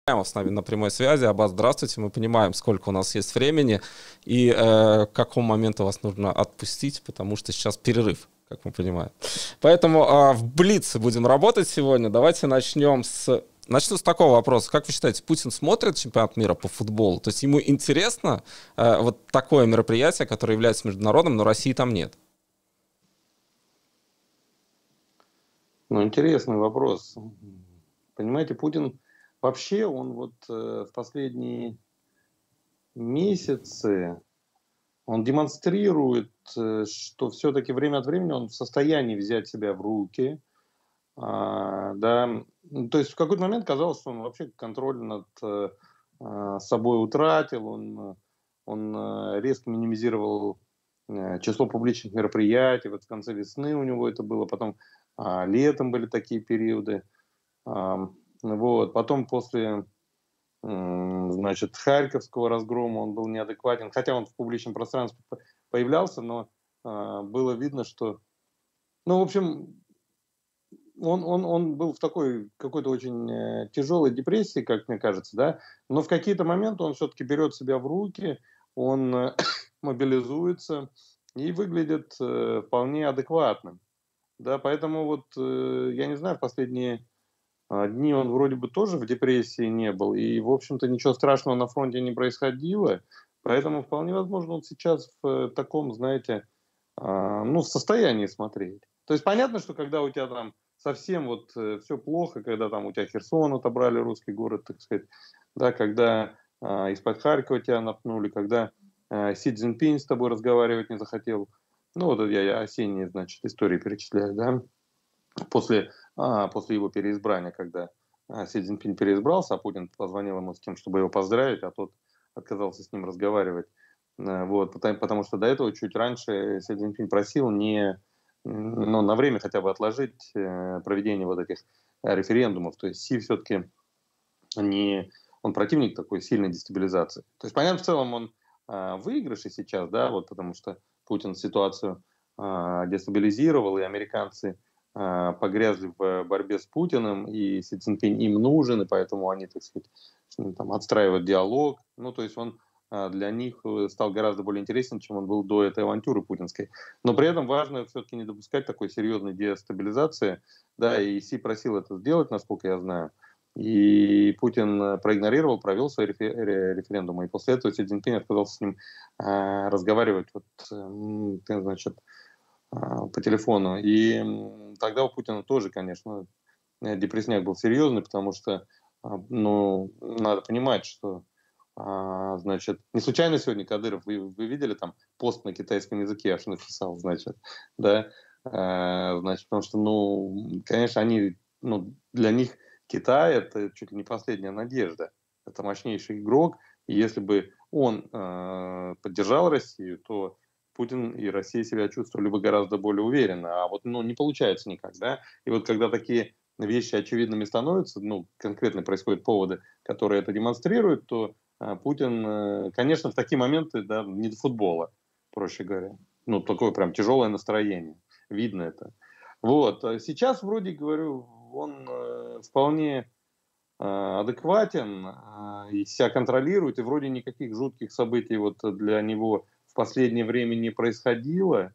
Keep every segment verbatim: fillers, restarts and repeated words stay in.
С нами на прямой связи. Аббас, здравствуйте. Мы понимаем, сколько у нас есть времени и э, к какому моменту вас нужно отпустить, потому что сейчас перерыв, как мы понимаем. Поэтому э, в блице будем работать сегодня. Давайте начнем с... Начну с такого вопроса. Как вы считаете, Путин смотрит чемпионат мира по футболу? То есть ему интересно э, вот такое мероприятие, которое является международным, но России там нет? Ну, интересный вопрос. Понимаете, Путин вообще, он вот э, в последние месяцы, он демонстрирует, э, что все-таки время от времени он в состоянии взять себя в руки. А, да. Ну, то есть в какой-то момент казалось, что он вообще контроль над э, э, собой утратил, он, он э, резко минимизировал э, число публичных мероприятий. Вот в конце весны у него это было, потом а, летом были такие периоды. А, вот. Потом после м, значит, Харьковского разгрома он был неадекватен, хотя он в публичном пространстве появлялся, но а, было видно, что, ну, в общем, он, он, он был в такой какой-то очень э, тяжелой депрессии, как мне кажется, да, но в какие-то моменты он все-таки берет себя в руки, он э, мобилизуется и выглядит э, вполне адекватным, да, поэтому вот э, я не знаю, в последние а, дни он вроде бы тоже в депрессии не был, и, в общем-то, ничего страшного на фронте не происходило, поэтому вполне возможно он сейчас в э, таком, знаете, а, ну, в состоянии смотреть. То есть понятно, что когда у тебя там совсем вот э, все плохо, когда там у тебя Херсон отобрали, русский город, так сказать, да, когда а, из-под Харькова тебя напнули, когда а, Си Цзиньпинь с тобой разговаривать не захотел, ну, вот это я осенние, значит, истории перечисляю, да, после, а, после его переизбрания, когда а, Си Цзиньпинь переизбрался, а Путин позвонил ему с тем, чтобы его поздравить, а тот отказался с ним разговаривать. А, вот, потому, потому что до этого чуть раньше Си Цзиньпинь просил не, ну, на время хотя бы отложить э, проведение вот этих э, референдумов. То есть Си все-таки не, он противник такой сильной дестабилизации. То есть, понятно, в целом он э, в выигрыше сейчас, да, вот потому что Путин ситуацию э, дестабилизировал, и американцы э, погрязли в борьбе с Путиным, и Си Цзиньпинь им нужен, и поэтому они, так сказать, там, отстраивают диалог. Ну, то есть он э, для них стал гораздо более интересен, чем он был до этой авантюры путинской. Но при этом важно все-таки не допускать такой серьезной дестабилизации. Да, и Си просил это сделать, насколько я знаю. И Путин проигнорировал, провел свои референдумы. И после этого Си Цзиньпинь отказался с ним э, разговаривать вот, э, значит, э, по телефону. И тогда у Путина тоже, конечно, депрессняк был серьезный, потому что, э, ну, надо понимать, что, э, значит, не случайно сегодня Кадыров, вы, вы видели там пост на китайском языке, аж написал, значит, да, э, значит, потому что, ну, конечно, они, ну, для них Китай — это чуть ли не последняя надежда. Это мощнейший игрок. И если бы он э, поддержал Россию, то Путин и Россия себя чувствовали бы гораздо более уверенно. А вот, ну, не получается никак, да. И вот когда такие вещи очевидными становятся, ну, конкретно происходят поводы, которые это демонстрируют, то э, Путин, э, конечно, в такие моменты, да, не до футбола, проще говоря. Ну, такое прям тяжелое настроение. Видно это. Вот. Сейчас, вроде, говорю, он э, вполне э, адекватен э, и себя контролирует, и вроде никаких жутких событий вот для него в последнее время не происходило,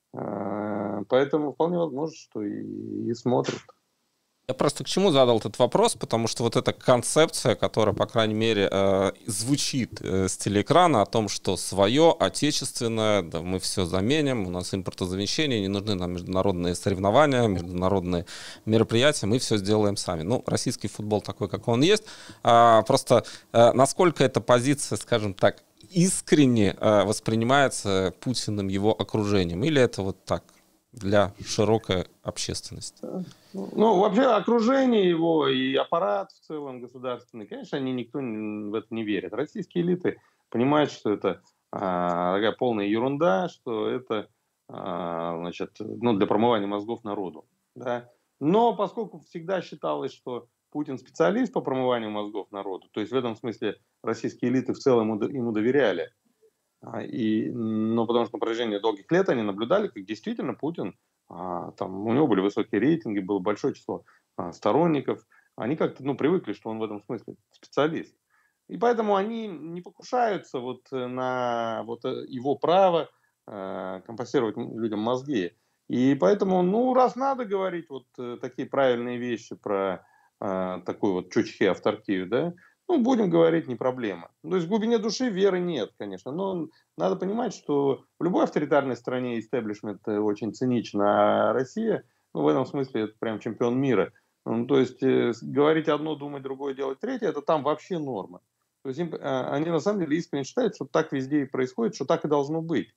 э, поэтому вполне возможно, что и, и смотрит. Я просто к чему задал этот вопрос, потому что вот эта концепция, которая, по крайней мере, э, звучит э, с телеэкрана о том, что свое, отечественное, да, мы все заменим, у нас импортозамещение, не нужны нам международные соревнования, международные мероприятия, мы все сделаем сами. Ну, российский футбол такой, как он есть. А, просто э, насколько эта позиция, скажем так, искренне э, воспринимается Путиным, его окружением, или это вот так, для широкой общественности? Ну, вообще окружение его и аппарат в целом государственный, конечно, они никто в это не верит. Российские элиты понимают, что это а, такая полная ерунда, что это а, значит, ну, для промывания мозгов народу. Да? Но поскольку всегда считалось, что Путин специалист по промыванию мозгов народу, то есть в этом смысле российские элиты в целом ему доверяли. И, но потому что на протяжении долгих лет они наблюдали, как действительно Путин, а, там, у него были высокие рейтинги, было большое число а, сторонников, Они как-то, ну, привыкли, что он в этом смысле специалист. И поэтому они не покушаются вот э, на вот э, его право э, компостировать м- людям мозги. И поэтому, ну, раз надо говорить вот э, такие правильные вещи про э, такую вот чучхе автаркию, да, ну, будем говорить, не проблема. То есть в глубине души веры нет, конечно, но надо понимать, что в любой авторитарной стране истеблишмент э, очень циничен, а Россия, ну, в этом смысле, это прям чемпион мира. Ну, то есть э, с- говорить одно, думать другое, делать третье, это там вообще норма. То есть им, а, они на самом деле искренне считают, что так везде и происходит, что так и должно быть.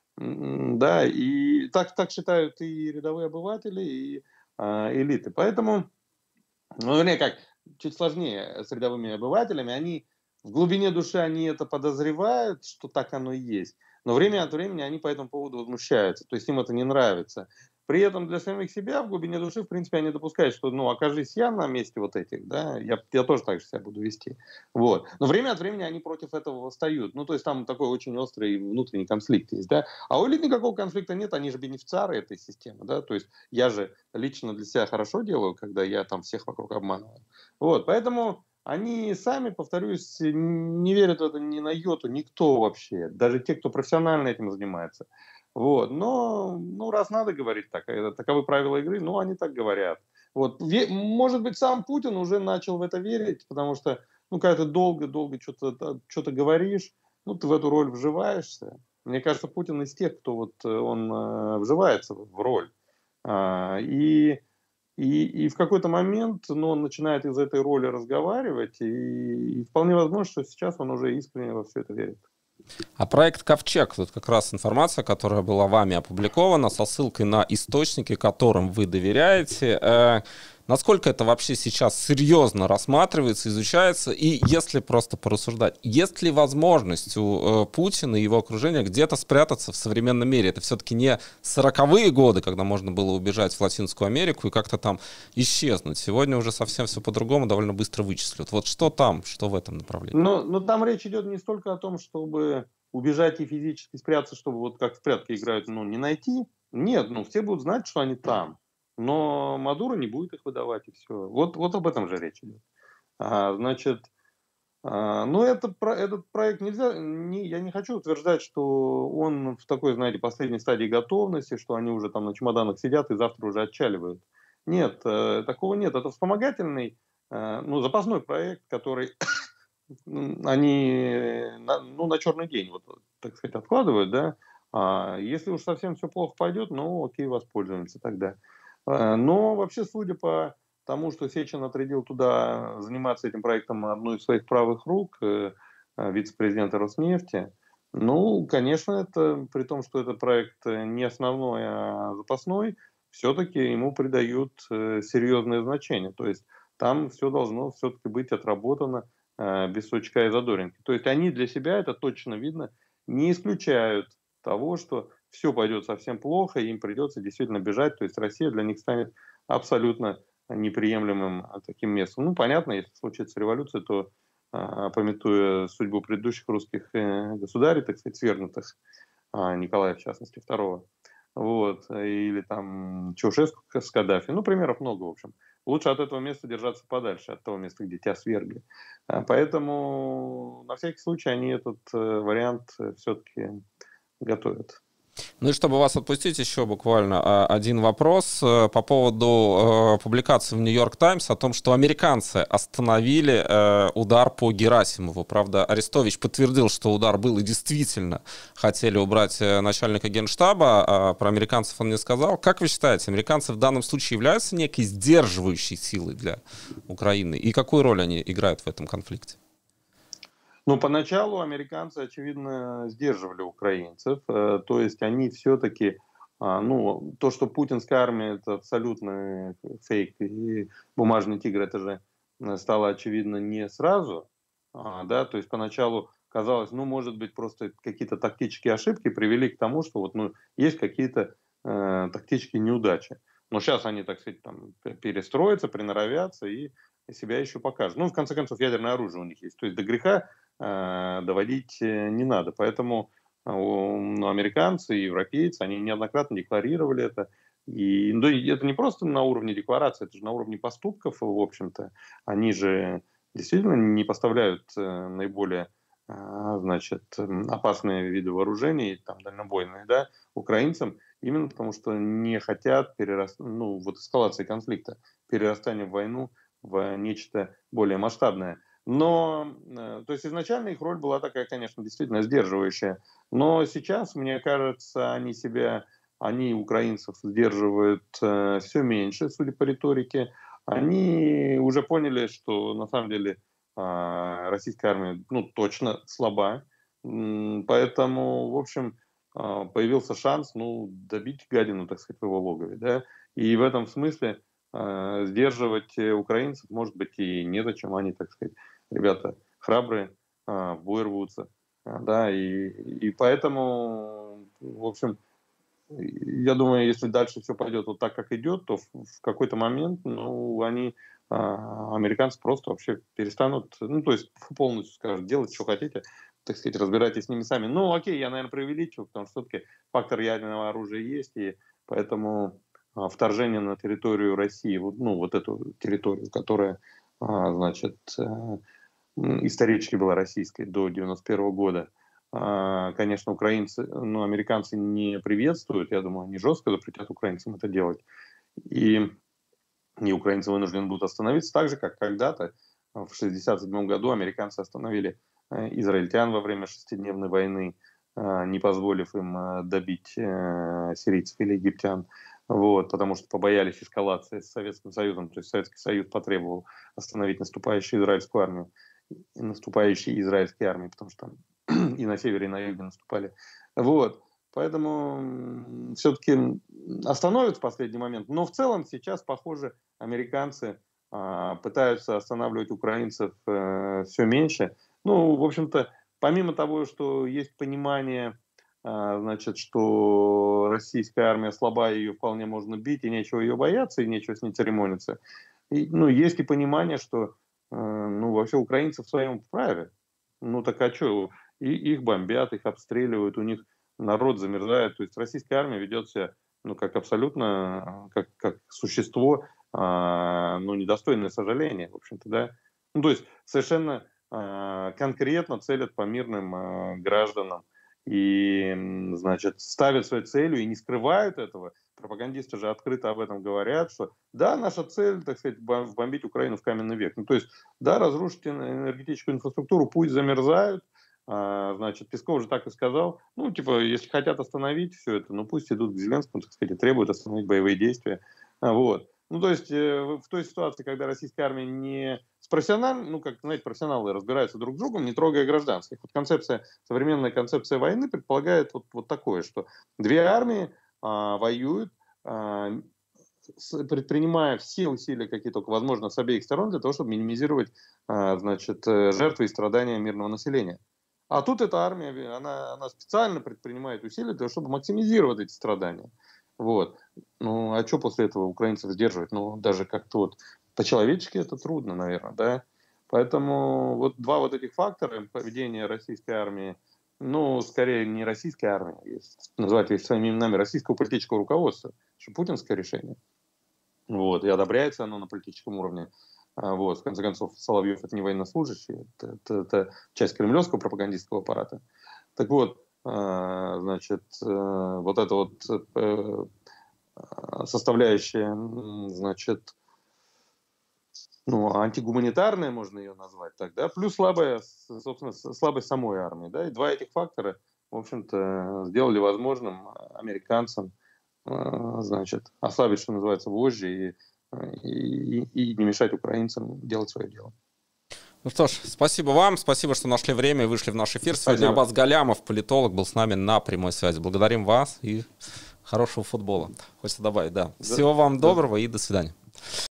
М, Да, и так, так считают и рядовые обыватели, и а, элиты. Поэтому, ну, вернее, как, чуть сложнее с рядовыми обывателями. Они в глубине души они это подозревают, что так оно и есть. Но время от времени они по этому поводу возмущаются. То есть им это не нравится. При этом для самих себя в глубине души, в принципе, они допускают, что, ну, окажись я на месте вот этих, да, я, я тоже так же себя буду вести. Вот. Но время от времени они против этого восстают. Ну, то есть там такой очень острый внутренний конфликт есть, да. А у элит никакого конфликта нет, они же бенефициары этой системы, да. То есть я же лично для себя хорошо делаю, когда я там всех вокруг обманываю. Вот, поэтому они сами, повторюсь, не верят в это ни на йоту, никто вообще, даже те, кто профессионально этим занимается. Вот, но, ну, раз надо говорить так, это таковы правила игры, ну, они так говорят. Вот, ве- может быть, сам Путин уже начал в это верить, потому что, ну, когда ты долго-долго что-то что говоришь, ну, ты в эту роль вживаешься. Мне кажется, Путин из тех, кто вот, э, он э, вживается в роль. А, и, и, и в какой-то момент, ну, он начинает из этой роли разговаривать, и, и вполне возможно, что сейчас он уже искренне во все это верит. А проект «Ковчег», тут как раз информация, которая была вами опубликована, со ссылкой на источники, которым вы доверяете. Э, насколько это вообще сейчас серьезно рассматривается, изучается? И если просто порассуждать, есть ли возможность у э, Путина и его окружения где-то спрятаться в современном мире? Это все-таки не сороковые годы, когда можно было убежать в Латинскую Америку и как-то там исчезнуть. Сегодня уже совсем все по-другому, довольно быстро вычислят. Вот что там, что в этом направлении? Но, но там речь идет не столько о том, чтобы убежать и физически спрятаться, чтобы вот как в прятки играют, ну, не найти. Нет, ну, все будут знать, что они там. Но Мадуро не будет их выдавать, и все. Вот, вот об этом же речь идет. А, значит, а, ну, это, про- этот проект нельзя, не, я не хочу утверждать, что он в такой, знаете, последней стадии готовности, что они уже там на чемоданах сидят и завтра уже отчаливают. Нет, э, такого нет. Это вспомогательный, э, ну, запасной проект, который м, они на, ну, на черный день, вот, так сказать, откладывают, да. А если уж совсем все плохо пойдет, ну, окей, воспользуемся тогда. А, Но вообще, судя по тому, что Сечин отрядил туда заниматься этим проектом одну из своих правых рук, э, э, вице-президента Роснефти, ну, конечно, это при том, что этот проект э, не основной, а запасной, все-таки ему придают э, серьезное значение. То есть там все должно все-таки быть отработано э, без сучка и задоринки. То есть они для себя, это точно видно, не исключают того, что все пойдет совсем плохо, и им придется действительно бежать. То есть Россия для них станет абсолютно неприемлемым а, таким местом. Ну, понятно, если случится революция, то, а, пометуя судьбу предыдущих русских э, государей, так сказать, свергнутых, а, Николая, в частности, второго, вот, или там Чаушеску с Каддафи, ну, примеров много, в общем. Лучше от этого места держаться подальше, от того места, где тебя свергли. А, Поэтому, на всякий случай, они этот э, вариант э, все-таки готовят. Ну и чтобы вас отпустить, еще буквально а, один вопрос э, по поводу э, публикации в «Нью-Йорк Таймс» о том, что американцы остановили э, удар по Герасимову. Правда, Арестович подтвердил, что удар был и действительно хотели убрать э, начальника Генштаба, а про американцев он не сказал. Как вы считаете, американцы в данном случае являются некой сдерживающей силой для Украины? И какую роль они играют в этом конфликте? Ну, поначалу американцы, очевидно, сдерживали украинцев. э, То есть они все-таки, ну, то, что путинская армия это абсолютно фейк и бумажный тигр, это же э, стало очевидно не сразу, а, да, то есть поначалу казалось, ну, может быть, просто какие-то тактические ошибки привели к тому, что вот, ну, есть какие-то э, тактические неудачи. Но сейчас они, так сказать, там перестроятся, приноровятся и себя еще покажут. Ну, в конце концов, ядерное оружие у них есть. То есть до греха э, доводить э, не надо. Поэтому э, ну, американцы и европейцы, они неоднократно декларировали это. И, ну, и это не просто на уровне декларации, это же на уровне поступков, в общем-то. Они же действительно не поставляют э, наиболее э, значит, опасные виды вооружений, там, дальнобойные, да, украинцам, именно потому что не хотят перерас... ну, вот эскалации конфликта, перерастания в войну в нечто более масштабное. Но, э, то есть изначально их роль была такая, конечно, действительно сдерживающая. Но сейчас, мне кажется, они себя, они украинцев сдерживают э, все меньше, судя по риторике. Они уже поняли, что на самом деле э, российская армия, ну, точно слаба. М, Поэтому, в общем, э, появился шанс, ну, добить гадину, так сказать, в его логове, да. И в этом смысле э, сдерживать э, украинцев, может быть, и незачем. Они, так сказать, ребята храбрые, а, в бой рвутся, а, да, и, и поэтому, в общем, я думаю, если дальше все пойдет вот так, как идет, то в, в какой-то момент, ну, они, а, американцы просто вообще перестанут, ну, то есть полностью скажут, делать, что хотите, так сказать, разбирайтесь с ними сами. Ну, окей, я, наверное, преувеличиваю, потому что все-таки фактор ядерного оружия есть, и поэтому а, вторжение на территорию России, вот, ну, вот эту территорию, которая, а, значит, исторически была российской до девяносто первого года. Конечно, украинцы, ну, американцы не приветствуют, я думаю, они жестко запретят украинцам это делать. И, и украинцы вынуждены будут остановиться так же, как когда-то в шестьдесят седьмом году американцы остановили израильтян во время шестидневной войны, не позволив им добить сирийцев или египтян. Вот, потому что побоялись эскалации с Советским Союзом. То есть Советский Союз потребовал остановить наступающую израильскую армию, наступающие израильские армии, потому что там и на севере, и на юге наступали. Вот. Поэтому все-таки остановят в последний момент. Но в целом сейчас, похоже, американцы а, пытаются останавливать украинцев а, все меньше. Ну, в общем-то, помимо того, что есть понимание, а, значит, что российская армия слаба, ее вполне можно бить, и нечего ее бояться, и нечего с ней церемониться. И, ну, есть и понимание, что ну, вообще украинцы в своем вправе. Ну, так а что? И их бомбят, их обстреливают, у них народ замерзает. То есть российская армия ведет себя, ну, как абсолютно, как, как существо, а, ну, недостойное сожаления, в общем-то, да. Ну, то есть совершенно а, конкретно целят по мирным а, гражданам и, значит, ставят своей целью и не скрывают этого. Пропагандисты же открыто об этом говорят, что да, наша цель, так сказать, бомбить Украину в каменный век. Ну, то есть, да, разрушить энергетическую инфраструктуру, пусть замерзают. А, значит, Песков же так и сказал. Ну, типа, если хотят остановить все это, ну, пусть идут к Зеленскому, так сказать, и требуют остановить боевые действия. А, вот. Ну, то есть, э, в той ситуации, когда российская армия не с профессиональным, ну, как, знаете, профессионалы разбираются друг с другом, не трогая гражданских. Вот концепция, современная концепция войны предполагает вот, вот такое, что две армии а, воюют, а, с, предпринимая все усилия, какие только возможно, с обеих сторон, для того, чтобы минимизировать, а, значит, жертвы и страдания мирного населения. А тут эта армия, она, она специально предпринимает усилия для того, чтобы максимизировать эти страдания. Вот. Ну, а что после этого украинцев сдерживать? Ну, даже как-то вот по-человечески это трудно, наверное, да? Поэтому вот два вот этих фактора поведения российской армии, ну, скорее не российской армии, есть, называть их своими именами, российского политического руководства, что путинское решение. Вот. И одобряется оно на политическом уровне. Вот. В конце концов, Соловьев — это не военнослужащий, это, это, это часть кремлевского пропагандистского аппарата. Так вот, значит, вот эта вот составляющая, значит, ну, антигуманитарная, можно ее назвать так, да, плюс слабая, собственно, слабость самой армии, да, и два этих фактора, в общем-то, сделали возможным американцам, значит, ослабить, что называется, вожжи и, и, и не мешать украинцам делать свое дело. Ну что ж, спасибо вам, спасибо, что нашли время и вышли в наш эфир. Спасибо. Сегодня Аббас Галямов, политолог, был с нами на прямой связи. Благодарим вас и хорошего футбола. Хочется добавить, да. да. Всего вам доброго да. и до свидания.